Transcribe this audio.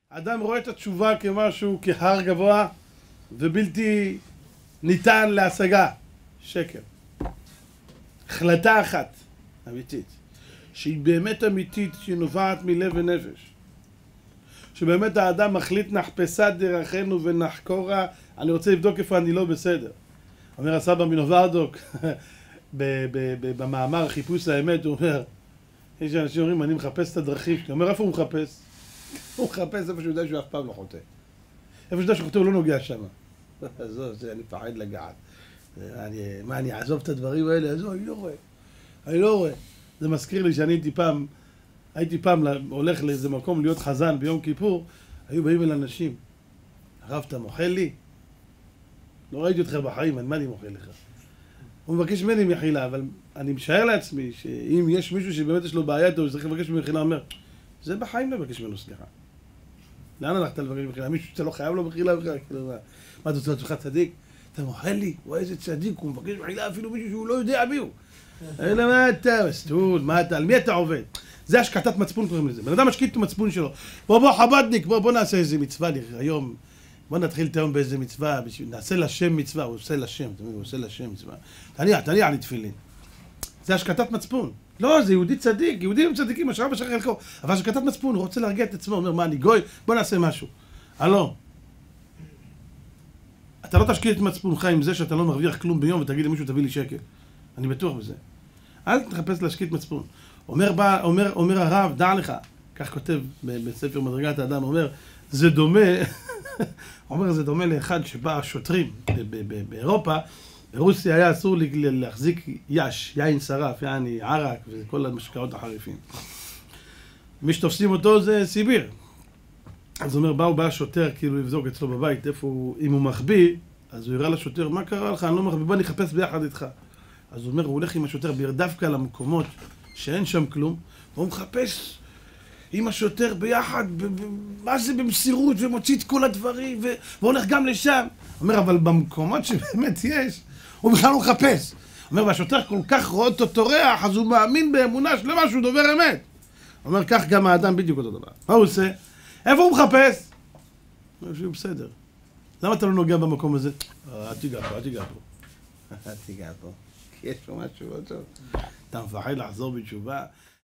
אדם רואה את התשובה כמשהו, כהר גבוה ובלתי ניתן להשגה. שקר. החלטה אחת אמיתית, שהיא באמת אמיתית, שהיא נובעת מלב ונפש. שבאמת האדם מחליט נחפשה דרכנו ונחקורה, אני רוצה לבדוק איפה אני לא בסדר. אומר הסבא מנוברדוק, במאמר חיפוש האמת, הוא אומר, יש אנשים אומרים, אני מחפש את הדרכים. הוא אומר, איפה הוא מחפש? הוא מחפש איפה שהוא יודע שהוא אף פעם לא חוטא. איפה שהוא יודע שהוא חוטא, הוא לא נוגע שם. עזוב, אני פחד לגעת. מה, אני אעזוב את הדברים האלה? עזוב, אני לא רואה. זה מזכיר לי שאני הייתי פעם הולך לאיזה מקום להיות חזן ביום כיפור, היו באים אל אנשים, הרב, אתה מוחל לי? לא ראיתי אותך בחיים, מה אני מוחל לך? הוא מבקש ממני מחילה, אבל אני משער לעצמי שאם יש מישהו שבאמת יש לו בעיה איתו, שצריך לבקש ממנו מחילה, אומר, זה בחיים לא מבקש ממנו סליחה. לאן הלכת לבקש מחילה? מישהו שאתה לא חייב לו מחילה בכלל? מה, אתה רוצה לעצמך צדיק? אתה מוחל לי? וואי, איזה צדיק, הוא מבקש מחילה אפילו מישהו שהוא לא יודע מי הוא. אלא מה אתה, מסטול, מה אתה, על מי אתה עובד? זה השקטת מצפון קוראים לזה. בן אדם משקיט את המצפון שלו. בוא חבדניק, בוא נעשה איזה מצווה היום. בוא נתחיל את היום באיזה מצווה, נעשה לשם מצווה, הוא עושה לשם, הוא עושה לשם מצווה. תניע לי תפילין. זה השקטת מצפון. לא, זה יהודי צדיק, יהודים צדיקים, אשר בשחר חלקו. אבל השקטת מצפון, הוא רוצה להרגיע את עצמו, הוא אומר, מה, אני גוי? בוא נעשה משהו. הלא. אתה לא תשקיט את מצפונך עם זה שאתה לא מרוויח כלום ביום ותגיד למישהו תביא לי שקל. אני בטוח בזה. אל תחפש להשקיט מצפון. אומר הרב, דע לך, כך כותב בספר מדרגת האדם, אומר, זה דומה לאחד שבא השוטרים באירופה, ברוסיה היה אסור להחזיק יין שרף, יעני ערק וכל המשקאות החריפים. מי שתופסים אותו זה סיביר. אז הוא אומר, בא השוטר כאילו לבדוק אצלו בבית, אם הוא מחביא, אז הוא יראה לשוטר, מה קרה לך? אני לא מחביא, בוא נחפש ביחד איתך. אז הוא אומר, הוא הולך עם השוטר דווקא למקומות שאין שם כלום, והוא מחפש עם השוטר ביחד, מה זה במסירות, ומוציא את כל הדברים, והולך גם לשם. הוא אומר, אבל במקומות שבאמת יש, הוא בכלל לא מחפש. הוא אומר, והשוטר כל כך רואה אותו טורח, אז הוא מאמין באמונה שלמה שהוא דובר אמת. הוא אומר, כך גם האדם בדיוק אותו דבר. מה הוא עושה? איפה הוא מחפש? הוא אומר, שהוא בסדר. למה אתה לא נוגע במקום הזה? אל תיגע פה. כי יש פה משהו לא טוב. אתה מפחד לחזור בתשובה.